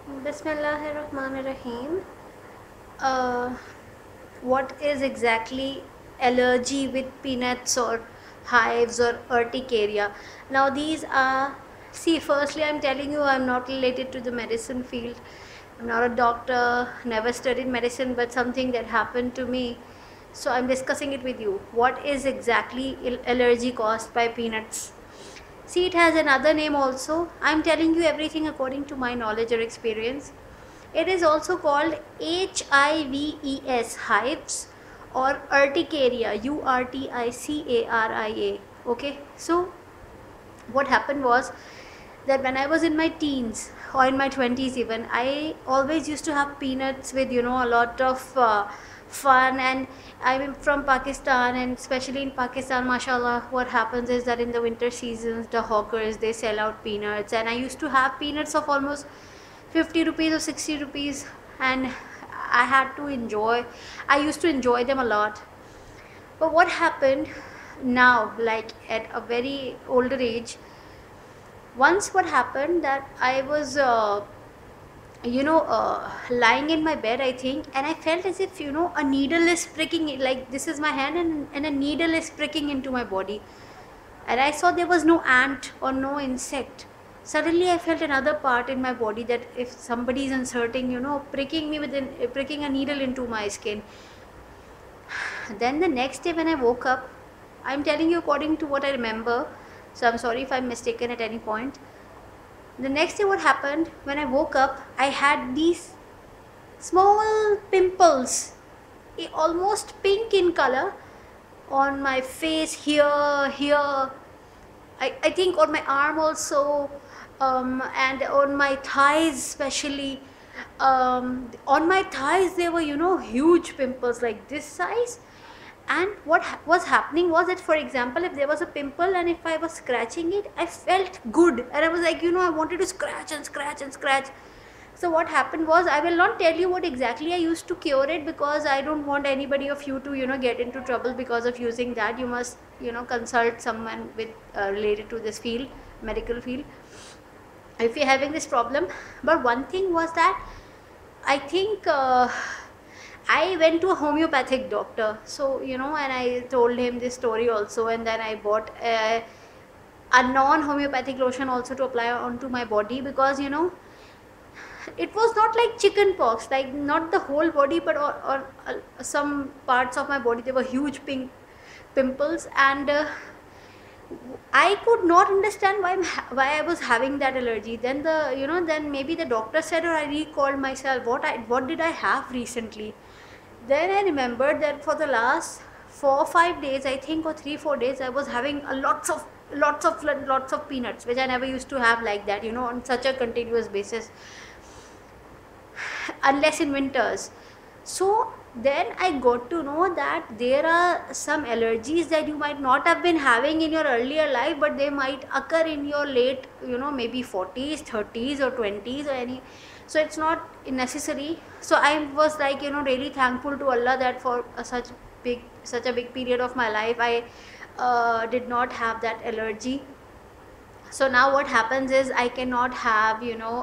Bismillahirrahmanirrahim. Uh, what is exactly allergy with peanuts or hives or urticaria? Now, these are, see, firstly, I'm telling you, I'm not related to the medicine field. I'm not a doctor, never studied medicine, but something that happened to me. So, I'm discussing it with you. What is exactly allergy caused by peanuts? See, it has another name also. I'm telling you everything according to my knowledge or experience. It is also called HIVES, hives, or urticaria, URTICARIA. Okay, so what happened was that when I was in my teens or in my 20s, even, I always used to have peanuts with, a lot of fun. And I'm from Pakistan, and especially in Pakistan, mashallah, what happens is that in the winter seasons, the hawkers, they sell out peanuts, and I used to have peanuts of almost 50 rupees or 60 rupees, and I used to enjoy them a lot. But what happened now, like at a very older age, once what happened that I was lying in my bed, I think, and I felt as if, a needle is pricking it, like this is my hand, and a needle is pricking into my body, and I saw there was no ant or no insect. Suddenly I felt another part in my body, that if somebody is inserting, pricking me with pricking a needle into my skin. Then the next day when I woke up, I'm telling you according to what I remember, so I'm sorry if I'm mistaken at any point. The next day what happened, when I woke up, I had these small pimples, almost pink in color, on my face, here, I think on my arm also, and on my thighs especially. On my thighs there were, huge pimples like this size. And what was happening was that, for example, if there was a pimple and if I was scratching it, I felt good, and I was like, I wanted to scratch and scratch and scratch. So what happened was, I will not tell you what exactly I used to cure it, because I don't want anybody of you to, get into trouble because of using that. You must, consult someone with related to this field, medical field, if you're having this problem. But one thing was that, I think, I went to a homeopathic doctor, so, and I told him this story also, and then I bought a non homeopathic lotion also to apply onto my body, because, it was not like chicken pox, like not the whole body, but some parts of my body, there were huge pink pimples. And I could not understand why I was having that allergy. Then then maybe the doctor said, or I recalled myself, what did I have recently. Then I remembered that for the last 4 or 5 days, I think, or 3 4 days, I was having lots of peanuts, which I never used to have like that, on such a continuous basis, unless in winters. So then I got to know that there are some allergies that you might not have been having in your earlier life, but they might occur in your late, maybe 40s, 30s, or 20s, or any. So it's not necessary. So I was like, really thankful to Allah that for such a big period of my life, I did not have that allergy. So now what happens is, I cannot have,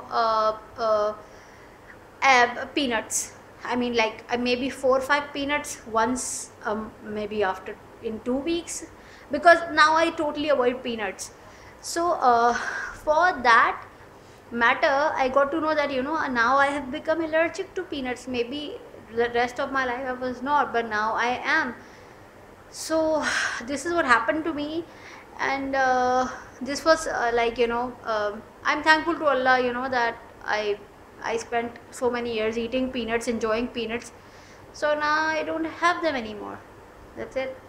peanuts. I mean, like, maybe 4 or 5 peanuts once, maybe after in 2 weeks, because now I totally avoid peanuts. So for that matter, I got to know that, now I have become allergic to peanuts. Maybe the rest of my life I was not, but now I am. So this is what happened to me. And this was like, I'm thankful to Allah, that I spent so many years eating peanuts, enjoying peanuts. So now I don't have them anymore. That's it.